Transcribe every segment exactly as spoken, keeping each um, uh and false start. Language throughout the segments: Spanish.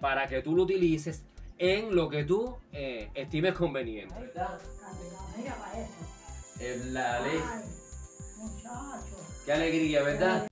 para que tú lo utilices en lo que tú eh, estimes conveniente. Mira para eso. Es la ley. Ay, muchacho. Qué alegría, ¿verdad?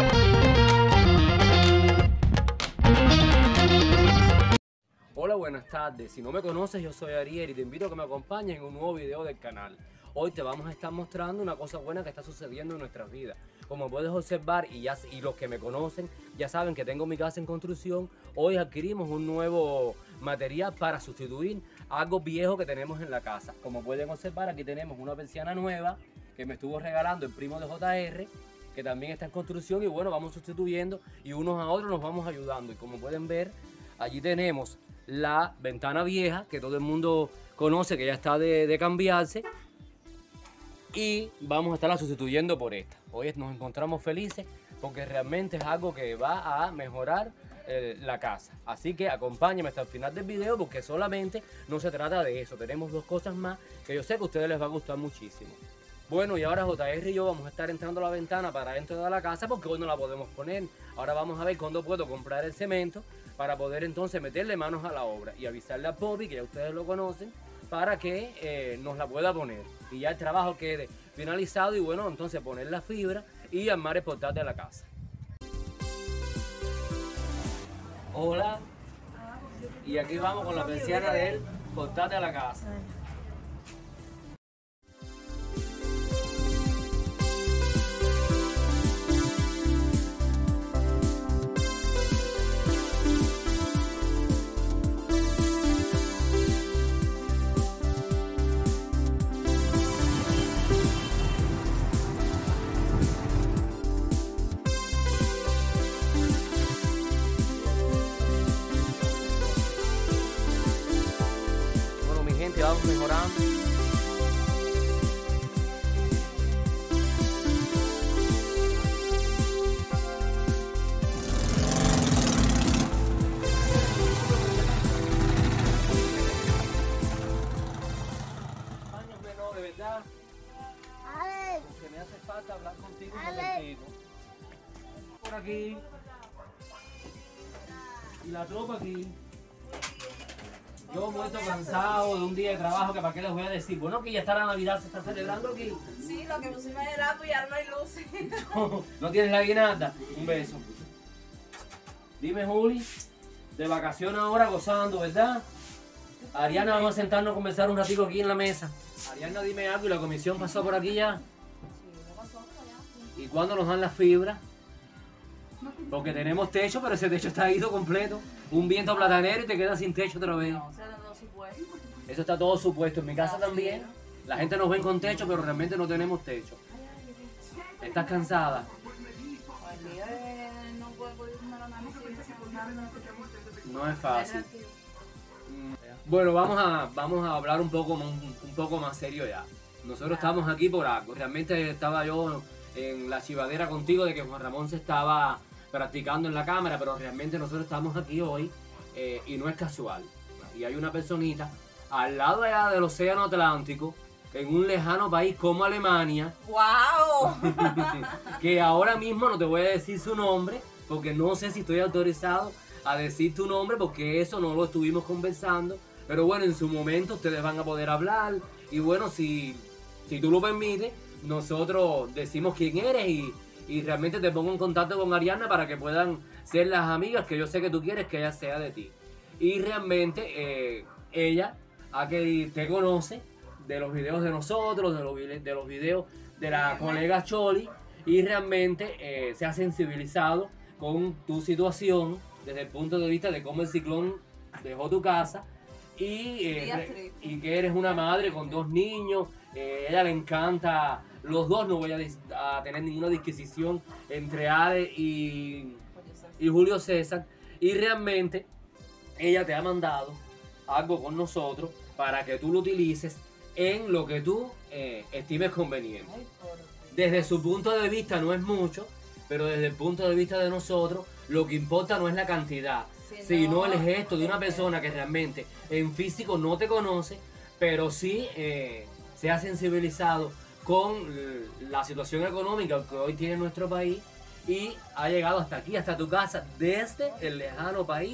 Hola, buenas tardes. Si no me conoces, yo soy Ariel y te invito a que me acompañes en un nuevo video del canal. Hoy te vamos a estar mostrando una cosa buena que está sucediendo en nuestras vidas. Como puedes observar, y, ya, y los que me conocen ya saben que tengo mi casa en construcción, hoy adquirimos un nuevo material para sustituir algo viejo que tenemos en la casa. Como pueden observar, aquí tenemos una persiana nueva que me estuvo regalando el primo de J R, que también está en construcción, y bueno, vamos sustituyendo y unos a otros nos vamos ayudando. Y como pueden ver, allí tenemos la ventana vieja que todo el mundo conoce, que ya está de, de cambiarse, y vamos a estarla sustituyendo por esta. Hoy nos encontramos felices porque realmente es algo que va a mejorar eh, la casa. Así que acompáñenme hasta el final del video porque solamente no se trata de eso. Tenemos dos cosas más que yo sé que a ustedes les va a gustar muchísimo. Bueno, y ahora J R y yo vamos a estar entrando a la ventana para dentro de la casa porque hoy no la podemos poner. Ahora vamos a ver cuándo puedo comprar el cemento para poder entonces meterle manos a la obra y avisarle a Poppy, que ya ustedes lo conocen, para que eh, nos la pueda poner y ya el trabajo quede finalizado y bueno, entonces poner la fibra y armar el portal de la casa. Hola, y aquí vamos con la persiana del portal de la casa. Vamos mejorando. Años menores, ¿verdad? Porque me hace falta hablar contigo un momentito. Por aquí. Y la tropa aquí. Yo muerto cansado de un día de trabajo, que para qué les voy a decir. Bueno, que ya está la Navidad, se está celebrando aquí. Sí, lo que pusimos es el ato y ahora no hay luces. ¿No tienes la guinalda? Un beso. Dime, Juli, de vacaciones ahora gozando, ¿verdad? Ariana, vamos a sentarnos a conversar un ratito aquí en la mesa. Ariana, dime algo, ¿y la comisión pasó por aquí ya? Sí, no pasó allá. ¿Y cuándo nos dan las fibras? Porque tenemos techo, pero ese techo está ido completo. Un viento platanero y te quedas sin techo otra vez. No, o sea, no supuesto. Eso está todo supuesto. En mi casa también. La gente nos ven con techo, pero realmente no tenemos techo. ¿Estás cansada? El día de no puedo comer nada más. No es fácil. Bueno, vamos a, vamos a hablar un poco, un, un poco más serio ya. Nosotros estamos aquí por algo. Realmente estaba yo en la chivadera contigo de que Juan Ramón se estaba practicando en la cámara, pero realmente nosotros estamos aquí hoy eh, y no es casual. Y hay una personita al lado allá del océano Atlántico, en un lejano país como Alemania, ¡Wow! que ahora mismo no te voy a decir su nombre, porque no sé si estoy autorizado a decir tu nombre, porque eso no lo estuvimos conversando, pero bueno, en su momento ustedes van a poder hablar, y bueno, si, si tú lo permites, nosotros decimos quién eres y Y realmente te pongo en contacto con Ariana para que puedan ser las amigas que yo sé que tú quieres que ella sea de ti. Y realmente eh, ella, a que te conoce de los videos de nosotros, de los, de los videos de la colega Choli, y realmente eh, se ha sensibilizado con tu situación desde el punto de vista de cómo el ciclón dejó tu casa y, eh, y que eres una madre con dos niños. Eh, a ella le encanta los dos, no voy a, a tener ninguna disquisición entre Ade y, y Julio César, y realmente ella te ha mandado algo con nosotros para que tú lo utilices en lo que tú eh, estimes conveniente. Desde su punto de vista no es mucho, pero desde el punto de vista de nosotros lo que importa no es la cantidad, sino el gesto de una persona que realmente en físico no te conoce, pero sí eh, se ha sensibilizado con la situación económica que hoy tiene nuestro país y ha llegado hasta aquí, hasta tu casa, desde el lejano país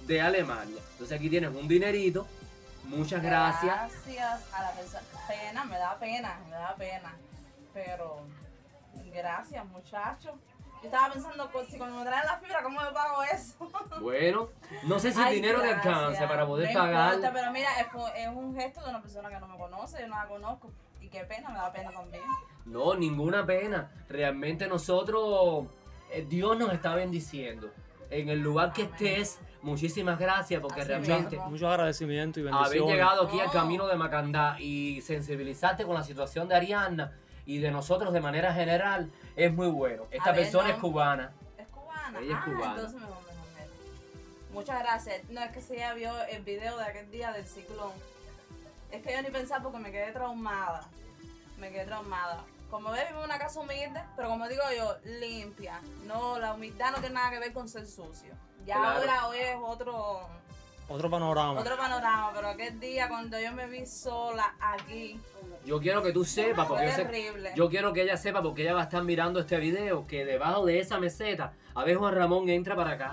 de Alemania. Entonces aquí tienes un dinerito. Muchas gracias. Gracias a la persona. Pena, me da pena, me da pena. Pero gracias, muchachos. Yo estaba pensando, pues, si cuando me traen la fibra, ¿cómo me pago eso? Bueno, no sé si el Ay, dinero le gracias. alcance para poder No pagar. importa, pero mira, es, es un gesto de una persona que no me conoce, yo no la conozco. Y qué pena, me da pena también. No, ninguna pena. Realmente nosotros, eh, Dios nos está bendiciendo. En el lugar que Amén. estés, muchísimas gracias porque Así realmente mismo. Mucho agradecimiento y haber bendiciones. llegado aquí al No. camino de Macandá y sensibilizarte con la situación de Ariadna y de nosotros de manera general es muy bueno. Esta A ver, persona no. es cubana. Es cubana. Ella es ah, cubana. entonces mejor, mejor, mejor. Muchas gracias. No, es que si ella vio el video de aquel día del ciclón. Es que yo ni pensaba porque me quedé traumada. Me quedé traumada. Como ves, vivo en una casa humilde, pero como digo yo, limpia. No, la humildad no tiene nada que ver con ser sucio. Ya Claro. ahora hoy es otro, Otro panorama. otro panorama, pero aquel día cuando yo me vi sola aquí, Yo quiero que tú sepas, porque fue yo sé, terrible. yo quiero que ella sepa, porque ella va a estar mirando este video, que debajo de esa meseta, a ver Juan Ramón entra para acá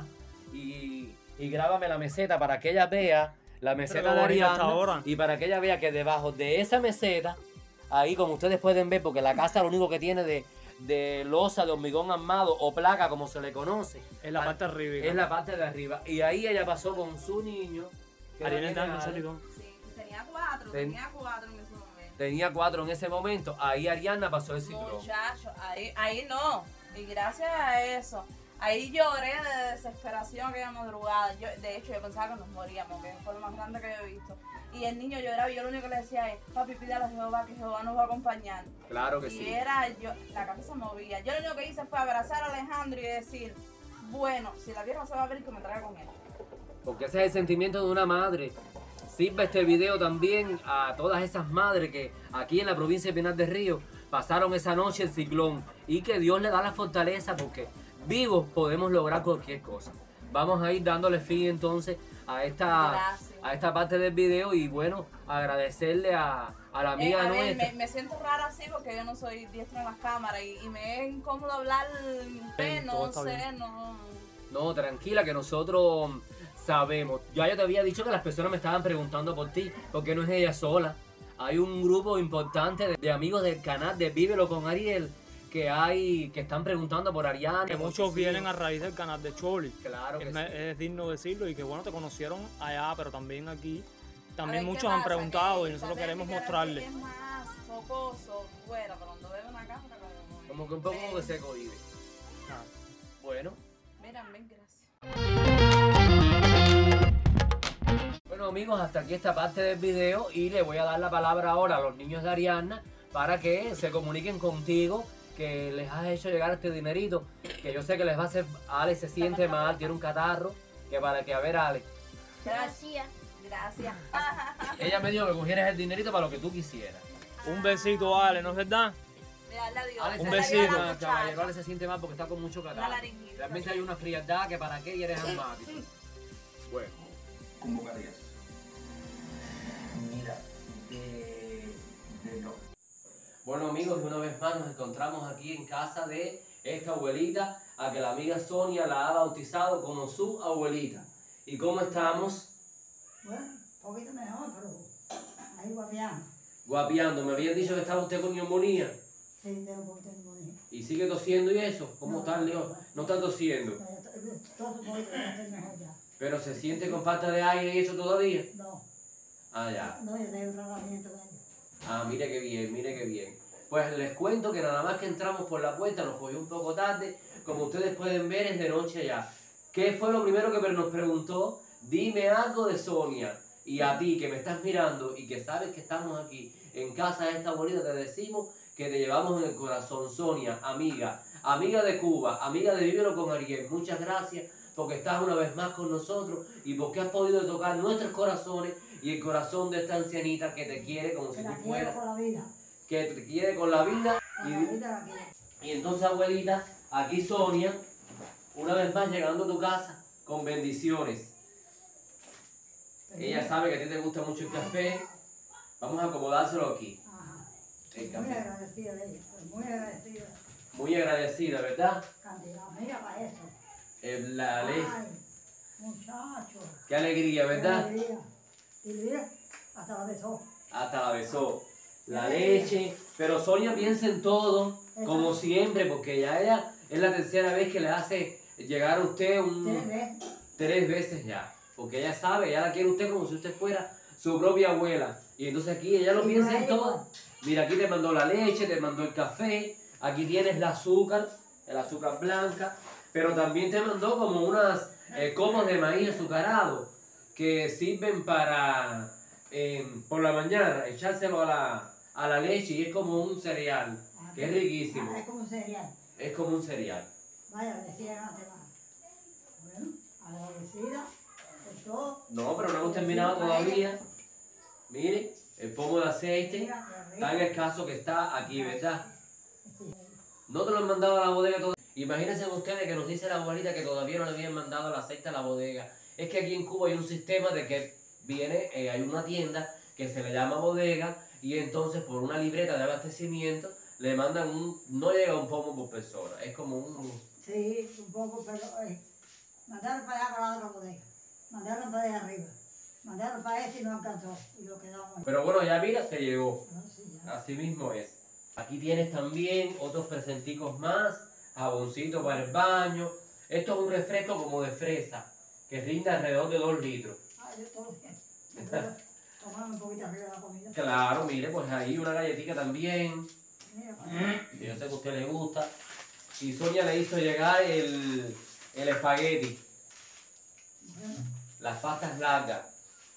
y, y grábame la meseta para que ella vea la meseta Pero de bonita hasta Ariadna ahora. y para que ella vea que debajo de esa meseta, ahí como ustedes pueden ver, porque la casa lo único que tiene de, de losa, de hormigón armado o placa como se le conoce, Es la parte arriba. es la parte de arriba. Y ahí ella pasó con su niño. que Ariana tiene está en Ale. Salicón. Sí, tenía cuatro, Ten- tenía cuatro en ese momento. Tenía cuatro en ese momento, ahí Ariadna pasó el ciclón. Muchachos, ahí, ahí no. Y gracias a eso, ahí lloré de desesperación aquella madrugada. Yo, de hecho, yo pensaba que nos moríamos, que fue lo más grande que yo he visto. Y el niño lloraba y yo lo único que le decía es, papi, pídale a Jehová que Jehová nos va a acompañar. Claro que Y sí. era yo, la cabeza movía. Yo lo único que hice fue abrazar a Alejandro y decir, bueno, si la tierra se va a abrir, que me traiga con él. Porque ese es el sentimiento de una madre. Sirve este video también a todas esas madres que aquí en la provincia de Pinar del Río pasaron esa noche el ciclón y que Dios le da la fortaleza porque vivos podemos lograr cualquier cosa. Vamos a ir dándole fin entonces a esta, Gracias. a esta parte del video y bueno, agradecerle a, a la Eh, amiga a ver, nuestra. me, me siento rara así porque yo no soy diestra en las cámaras y, y me es incómodo hablar, eh, todo no está sé, bien. no... No, tranquila, que nosotros sabemos. Ya yo te había dicho que las personas me estaban preguntando por ti, porque no es ella sola. Hay un grupo importante de, de amigos del canal de Vívelo con Ariel que hay que están preguntando por Ariana. Que muchos vienen a raíz del canal de Choli. Claro que Es, sí. me- es digno decirlo y que bueno, te conocieron allá, pero también aquí. A También ver, ¿qué muchos han pasa? preguntado Que y nosotros también queremos mi carácter mostrarles. Es más focoso fuera, pero cuando veo una cámara como... Como que un poco Ven. que se cohibe. Ah, Bueno. Mira, ven, gracias. Bueno amigos, hasta aquí esta parte del video y le voy a dar la palabra ahora a los niños de Ariadna para que se comuniquen contigo, que les has hecho llegar este dinerito, que yo sé que les va a hacer, Ale se siente mal, tiene un catarro, que para que a ver Ale, Gracias. Gracias. ella me dijo que cogieras el dinerito para lo que tú quisieras. Un besito, Ale, ¿no es verdad? Mira, le adiós. Ale Un se besito. siente La mal, muchacha. caballero, Ale se siente mal porque está con mucho Una catarro. laringita. Realmente hay una frialdad que para qué y eres asmático. Bueno. Convocarías. Mira, de, de lo. Bueno amigos, una vez más nos encontramos aquí en casa de esta abuelita, a que la amiga Sonia la ha bautizado como su abuelita. ¿Y cómo estamos? Bueno, un poquito mejor, pero ahí guapiando. Guapiando, me habían dicho que estaba usted con neumonía Sí, tengo un poquito de neumonía. y sigue tosiendo y eso. ¿Cómo No, está, León? No está tosiendo, Pero to- Todo un poquito, ya estoy mejor ya. pero se siente con falta de aire y eso todavía. No, Ah, ya. no, yo tengo un tratamiento de ello. Ah, mire qué bien, mire qué bien. Pues les cuento que nada más que entramos por la puerta nos cogió un poco tarde. Como ustedes pueden ver, es de noche ya. ¿Qué fue lo primero que nos preguntó? Dime algo de Sonia. Y a ti que me estás mirando y que sabes que estamos aquí en casa de esta abuelita, te decimos que te llevamos en el corazón. Sonia, amiga, amiga de Cuba, amiga de Vívelo con Ariel. Muchas gracias porque estás una vez más con nosotros y porque has podido tocar nuestros corazones y el corazón de esta ancianita que te quiere como si Que tú la quiero fueras, con la vida. que te quiere con la vida. Con la Y, vida la quiero. y entonces, abuelita, aquí Sonia, una vez más llegando a tu casa con bendiciones. Ella sabe que a ti te gusta mucho el café. Vamos a acomodárselo aquí. Ajá. El Muy café. agradecida de ella, pues muy agradecida. Muy agradecida, ¿verdad? Cantidad, mira para eso. Eh, La ley. Ay, Muchacho. Qué alegría, ¿verdad? Alegría. Y mira, hasta la besó. Hasta la besó. La leche. Pero Sonia piensa en todo, como siempre, porque ya ella es la tercera vez que le hace llegar a usted un... Tres veces. Tres veces ya. Porque ella sabe, ella la quiere usted como si usted fuera su propia abuela. Y entonces aquí ella lo Sí, piensa en igual, todo. igual. Mira, aquí te mandó la leche, te mandó el café, aquí tienes el azúcar, el azúcar blanca, pero también te mandó como unas eh, comos de maíz azucarado que sirven para, eh, por la mañana, echárselo a la, a la leche y es como un cereal, que es riquísimo. Ah, es como un cereal. Es como un cereal. Vaya, decía antes más. Bueno, agradecida por todo. No, pero no hemos terminado todavía. Mire, el pomo de aceite, Mira, qué rico. tan escaso que está aquí, ¿verdad? No te lo han mandado a la bodega todavía. Imagínense ustedes que nos dice la abuelita que todavía no le habían mandado el aceite a la bodega. Es que aquí en Cuba hay un sistema de que viene, eh, hay una tienda que se le llama bodega y entonces por una libreta de abastecimiento le mandan un, no llega un pomo por persona, es como un... Sí, un poco, pero eh, mandaron para allá para la otra bodega. Mandaron para allá arriba. Mandaron para este y no alcanzó. Y lo quedamos ahí. Pero bueno, ya mira, te llegó. No, sí, ya. Así mismo es. Aquí tienes también otros presenticos más, jaboncito para el baño. Esto es un refresco como de fresa, que rinde alrededor de dos litros. Ah, yo todo bien. Yo puedo tomarme un poquito arriba de la comida. Claro, mire, pues ahí una galletita también, Mira, para allá. que yo sé que a usted le gusta. Y Sonia le hizo llegar el, el espagueti, Bueno, las pastas largas.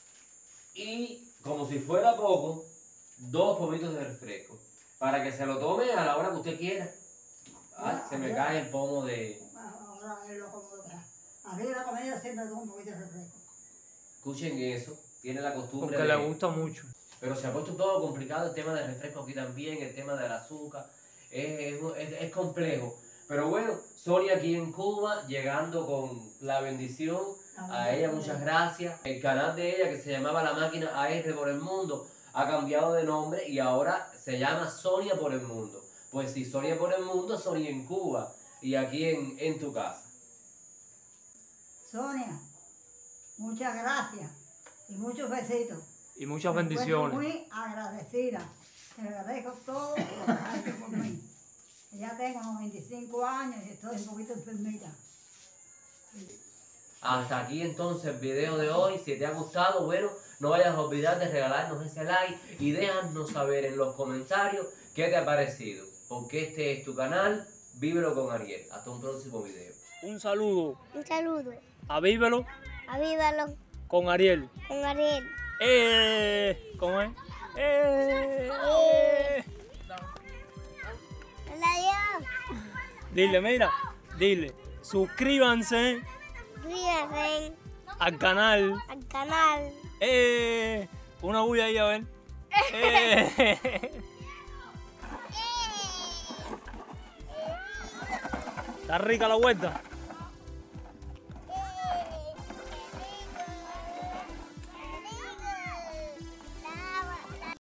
Y como si fuera poco, dos pomitos de refresco. Para que se lo tome a la hora que usted quiera. Ay, se me cae el pomo de... ahora es lo cómodo que es. Arriba de la comida siempre tomo un poquito de refresco. Escuchen eso, tiene la costumbre Porque de... le gusta mucho. Pero se ha puesto todo complicado el tema del refresco aquí también, el tema del azúcar, es, es, es- es complejo. Pero bueno, Sonia aquí en Cuba, llegando con la bendición, a ella muchas gracias. El canal de ella que se llamaba La Máquina A R por el Mundo ha cambiado de nombre y ahora se llama Sonia por el Mundo. Pues si Sonia por el Mundo, Sonia en Cuba y aquí en, en tu casa. Sonia, muchas gracias y muchos besitos. Y muchas Me encuentro bendiciones. muy agradecida. Te agradezco todo lo que has hecho por mí. Ya tengo noventa y cinco años y estoy un poquito enfermita. Hasta aquí entonces el video de hoy. Si te ha gustado, bueno, no vayas a olvidar de regalarnos ese like y déjanos saber en los comentarios qué te ha parecido. Porque este es tu canal, Vívelo con Ariel. Hasta un próximo video. Un saludo Un saludo. a Vívelo Avívalo con Ariel. con Ariel. ¡Eh! ¿Cómo es? ¡Eh! ¡Eh! Adiós. Dile, mira, dile, suscríbanse Suscríbanse al canal. al canal. ¡Eh! Una bulla ahí, a ver. ¡Eh! ¿Está rica la vuelta?